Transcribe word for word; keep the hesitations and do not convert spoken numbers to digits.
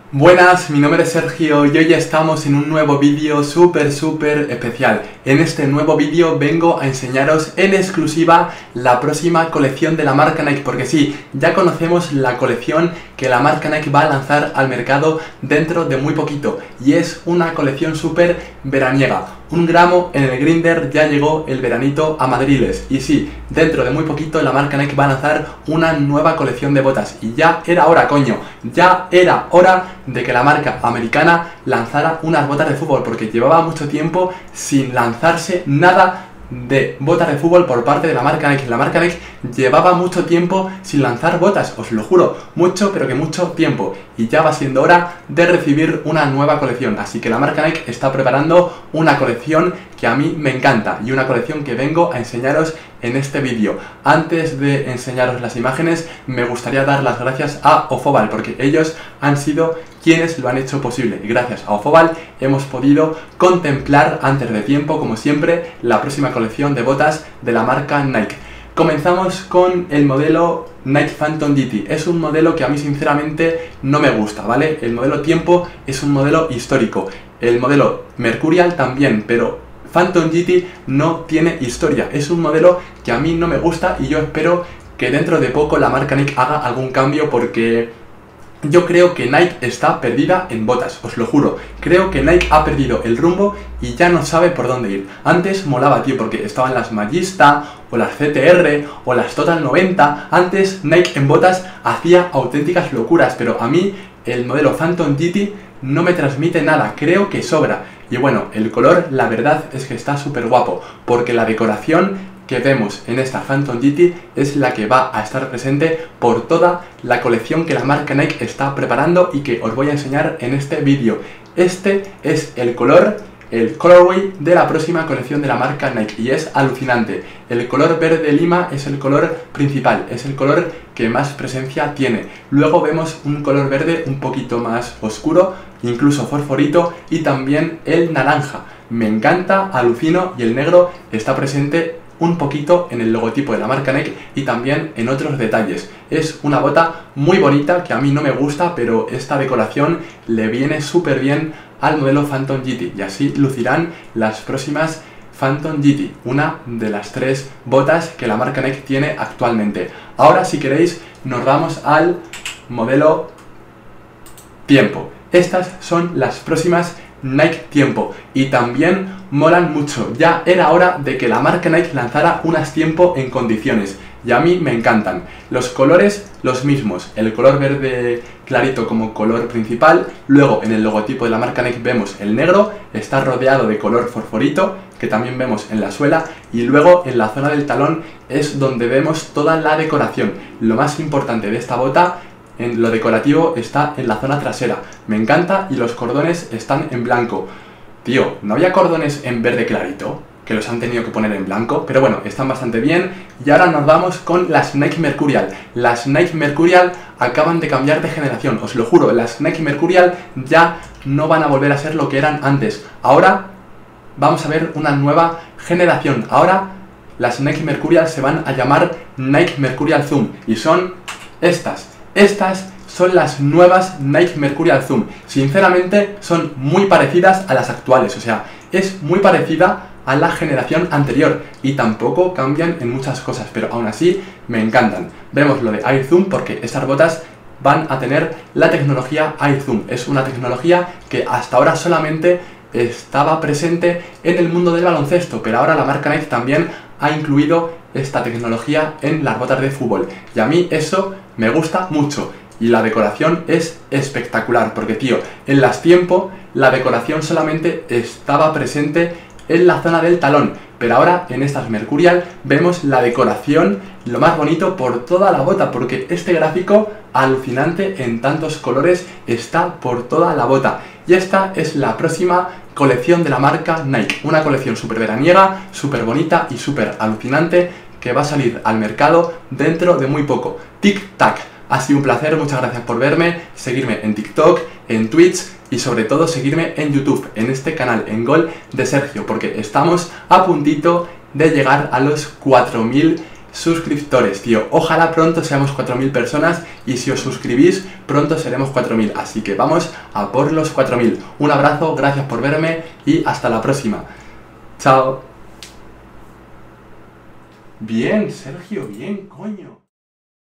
Buenas, mi nombre es Sergio y hoy estamos en un nuevo vídeo súper súper especial. En este nuevo vídeo vengo a enseñaros en exclusiva la próxima colección de la marca Nike, porque sí, ya conocemos la colección que la marca Nike va a lanzar al mercado dentro de muy poquito y es una colección súper veraniega. Un gramo en el Grinder, ya llegó el veranito a Madriles y sí, dentro de muy poquito la marca Nike va a lanzar una nueva colección de botas y ya era hora, coño, ya era hora de que la marca americana lanzara unas botas de fútbol, porque llevaba mucho tiempo sin lanzarse nada de botas de fútbol por parte de la marca Nike. La marca Nike llevaba mucho tiempo sin lanzar botas, os lo juro, mucho pero que mucho tiempo, y ya va siendo hora de recibir una nueva colección. Así que la marca Nike está preparando una colección que a mí me encanta y una colección que vengo a enseñaros en este vídeo. Antes de enseñaros las imágenes, me gustaría dar las gracias a Ofobal, porque ellos han sido quienes lo han hecho posible, y gracias a Ofobal hemos podido contemplar antes de tiempo, como siempre, la próxima colección de botas de la marca Nike. Comenzamos con el modelo Nike Phantom G T. Es un modelo que a mí sinceramente no me gusta, ¿vale? El modelo Tiempo es un modelo histórico, el modelo Mercurial también, pero Phantom G T no tiene historia. Es un modelo que a mí no me gusta y yo espero que dentro de poco la marca Nike haga algún cambio, porque yo creo que Nike está perdida en botas, os lo juro. Creo que Nike ha perdido el rumbo y ya no sabe por dónde ir. Antes molaba, tío, porque estaban las Magista, o las C T R, o las Total noventa. Antes Nike en botas hacía auténticas locuras, pero a mí el modelo Phantom G T no me transmite nada, creo que sobra. Y bueno, el color, la verdad es que está súper guapo, porque la decoración que vemos en esta Phantom G T es la que va a estar presente por toda la colección que la marca Nike está preparando y que os voy a enseñar en este vídeo. Este es el color, el colorway de la próxima colección de la marca Nike y es alucinante. El color verde lima es el color principal, es el color que más presencia tiene. Luego vemos un color verde un poquito más oscuro, incluso fosforito, y también el naranja. Me encanta, alucino, y el negro está presente un poquito en el logotipo de la marca Nike y también en otros detalles. Es una bota muy bonita que a mí no me gusta, pero esta decoración le viene súper bien al modelo Phantom G T y así lucirán las próximas Phantom G T, una de las tres botas que la marca Nike tiene actualmente. Ahora, si queréis, nos vamos al modelo Tiempo. Estas son las próximas Nike Tiempo y también molan mucho. Ya era hora de que la marca Nike lanzara unas Tiempo en condiciones y a mí me encantan. Los colores los mismos, el color verde clarito como color principal, luego en el logotipo de la marca Nike vemos el negro, está rodeado de color fosforito que también vemos en la suela, y luego en la zona del talón es donde vemos toda la decoración. Lo más importante de esta bota, en lo decorativo, está en la zona trasera. Me encanta, y los cordones están en blanco. Tío, ¿no había cordones en verde clarito? Que los han tenido que poner en blanco, pero bueno, están bastante bien. Y ahora nos vamos con las Nike Mercurial. Las Nike Mercurial acaban de cambiar de generación, os lo juro. Las Nike Mercurial ya no van a volver a ser lo que eran antes. Ahora vamos a ver una nueva generación. Ahora las Nike Mercurial se van a llamar Nike Mercurial Zoom y son estas. Estas son las nuevas Nike Mercurial Zoom. Sinceramente son muy parecidas a las actuales, o sea, es muy parecida a la generación anterior y tampoco cambian en muchas cosas, pero aún así me encantan. Vemos lo de Air Zoom porque estas botas van a tener la tecnología Air Zoom. Es una tecnología que hasta ahora solamente estaba presente en el mundo del baloncesto, pero ahora la marca Nike también ha incluido esta tecnología en las botas de fútbol y a mí eso me gusta mucho. Y la decoración es espectacular porque, tío, en las Tiempo la decoración solamente estaba presente en la zona del talón, pero ahora en estas Mercurial vemos la decoración, lo más bonito, por toda la bota, porque este gráfico alucinante en tantos colores está por toda la bota. Y esta es la próxima colección de la marca Nike, una colección súper veraniega, súper bonita y súper alucinante que va a salir al mercado dentro de muy poco. Tic Tac. Ha sido un placer, muchas gracias por verme, seguirme en TikTok, en Twitch y sobre todo seguirme en YouTube, en este canal, en Gol de Sergio, porque estamos a puntito de llegar a los cuatro mil suscriptores, tío. Ojalá pronto seamos cuatro mil personas y si os suscribís, pronto seremos cuatro mil. Así que vamos a por los cuatro mil. Un abrazo, gracias por verme y hasta la próxima. Chao. Bien, Sergio, bien, coño.